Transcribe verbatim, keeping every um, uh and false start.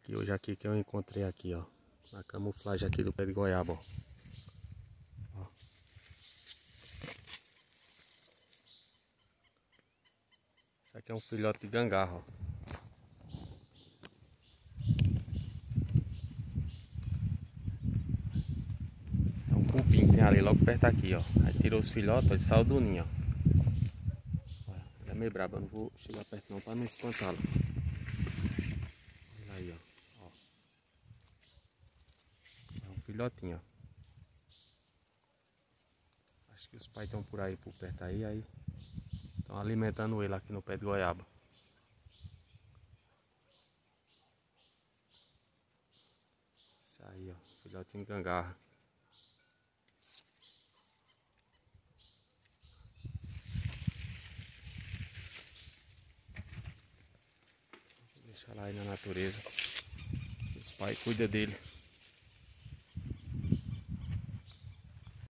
Aqui hoje aqui que eu encontrei aqui, ó. Na camuflagem aqui do pé de goiaba, ó. Ó. Isso aqui é um filhote de gangarra, ó. É um cupim que tem ali logo perto aqui, ó. Aí tirou os filhotes, ó, ele saiu do ninho, ó. Ele é meio brabo, eu não vou chegar perto não para não espantá-lo. Olha aí, ó. Ó. É um filhotinho, ó. Acho que os pais estão por aí, por perto aí, aí estão alimentando ele aqui no pé de goiaba. Isso aí, ó, filhotinho de gangarra. Deixa lá aí na natureza. Os pais cuidam dele.